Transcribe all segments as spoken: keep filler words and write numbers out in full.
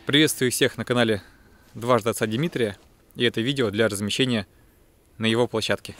Приветствую всех на канале Дважды Отца Дмитрия, и это видео для размещения на его площадке.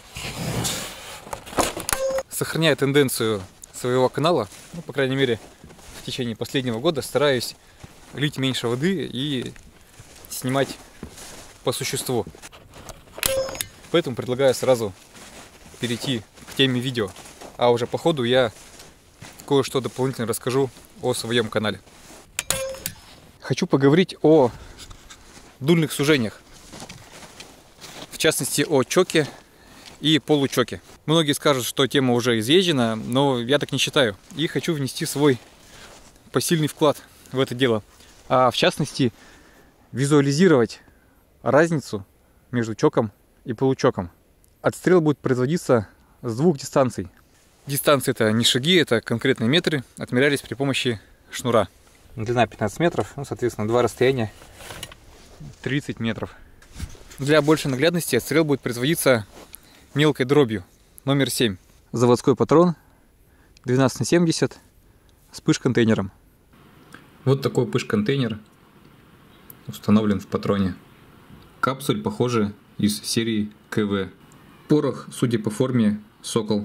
Сохраняя тенденцию своего канала, ну, по крайней мере, в течение последнего года стараюсь лить меньше воды и снимать по существу. Поэтому предлагаю сразу перейти к теме видео, а уже по ходу я кое-что дополнительно расскажу о своем канале. Хочу поговорить о дульных сужениях, в частности о чоке и получоке. Многие скажут, что тема уже изъезжена, но я так не считаю. И хочу внести свой посильный вклад в это дело. А в частности, визуализировать разницу между чоком и получоком. Отстрел будет производиться с двух дистанций. Дистанции — это не шаги, это конкретные метры, отмерялись при помощи шнура. Длина пятнадцать метров, ну, соответственно, два расстояния тридцать метров. Для большей наглядности отстрел будет производиться мелкой дробью номер семь. Заводской патрон двенадцать на семьдесят с пыш-контейнером. Вот такой пыш-контейнер установлен в патроне. Капсуль, похоже, из серии КВ. Порох, судя по форме, Сокол.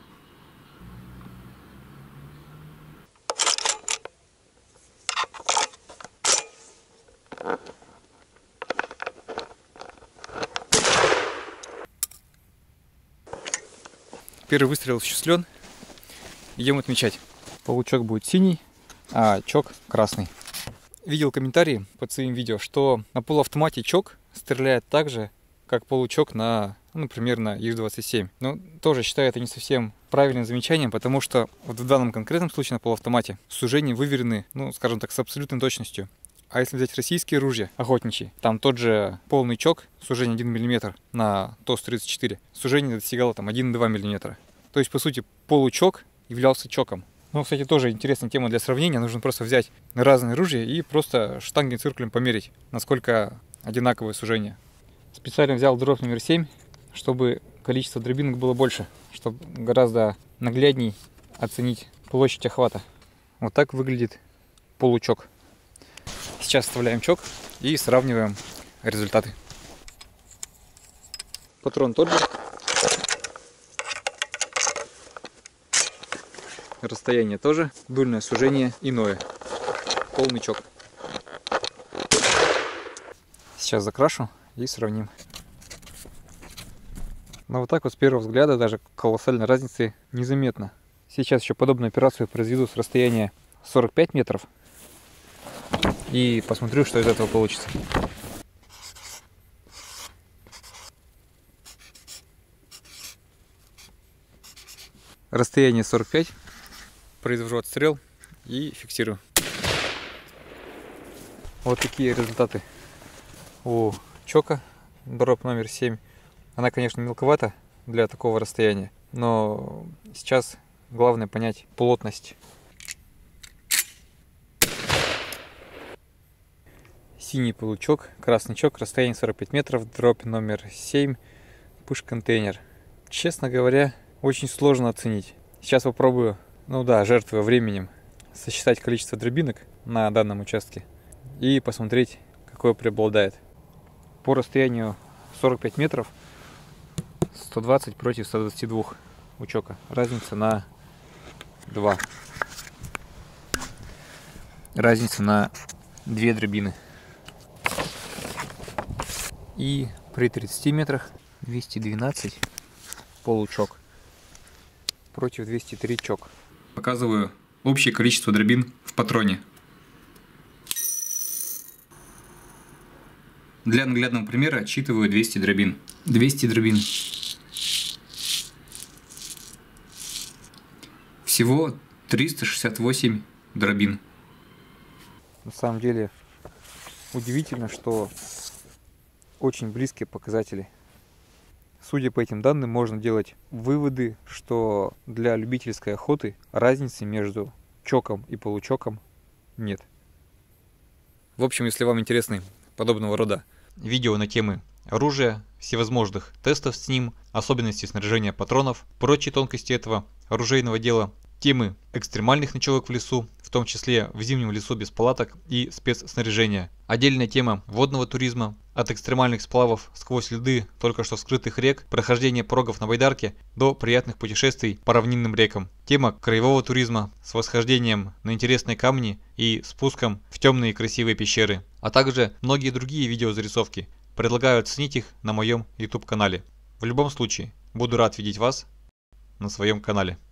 Первый выстрел осуществлен. Идем отмечать. Получок будет синий, а чок красный. Видел комментарии под своим видео, что на полуавтомате чок стреляет так же, как получок на, ну, например, на ИЖ двадцать семь. Но тоже считаю это не совсем правильным замечанием, потому что вот в данном конкретном случае на полуавтомате сужения выверены, ну, скажем так, с абсолютной точностью. А если взять российские ружья охотничьи, там тот же полный чок, сужение один миллиметр на ТОС тридцать четыре, сужение достигало там один и два миллиметра. То есть, по сути, получок являлся чоком. Ну, кстати, тоже интересная тема для сравнения. Нужно просто взять разные ружья и просто штангой циркулем померить, насколько одинаковое сужение. Специально взял дробь номер семь, чтобы количество дробинок было больше, чтобы гораздо наглядней оценить площадь охвата. Вот так выглядит получок. Сейчас вставляем чок и сравниваем результаты. Патрон тот же. Расстояние тоже. Дульное сужение иное. Полный чок. Сейчас закрашу и сравним. Но вот так вот с первого взгляда даже колоссальной разницы незаметно. Сейчас еще подобную операцию произведу с расстояния сорок пять метров. И посмотрю, что из этого получится. Расстояние сорок пять. Произвожу отстрел и фиксирую. Вот такие результаты у чока. Дробь номер семь. Она, конечно, мелковата для такого расстояния, но сейчас главное понять плотность. Синий получок, красный чок, расстояние сорок пять метров, дробь номер семь, пыш-контейнер. Честно говоря, очень сложно оценить. Сейчас попробую, ну да, жертвуя временем, сосчитать количество дробинок на данном участке и посмотреть, какое преобладает. По расстоянию сорок пять метров сто двадцать против ста двадцати двух у чока. Разница на два. Разница на две дробины. И при тридцати метрах двести двенадцать получок против двухсот трёх чок. Показываю общее количество дробин в патроне. Для наглядного примера отсчитываю двести дробин. двести дробин. Всего триста шестьдесят восемь дробин. На самом деле удивительно, что очень близкие показатели. Судя по этим данным, можно делать выводы, что для любительской охоты разницы между чоком и получоком нет. В общем, если вам интересны подобного рода видео на темы оружия, всевозможных тестов с ним, особенности снаряжения патронов, прочие тонкости этого оружейного дела, темы экстремальных ночевок в лесу, в том числе в зимнем лесу без палаток и спецснаряжения. Отдельная тема водного туризма, от экстремальных сплавов сквозь льды только что вскрытых рек, прохождения порогов на байдарке до приятных путешествий по равнинным рекам. Тема краевого туризма с восхождением на интересные камни и спуском в темные красивые пещеры, а также многие другие видеозарисовки. Предлагаю оценить их на моем YouTube канале. В любом случае, буду рад видеть вас на своем канале.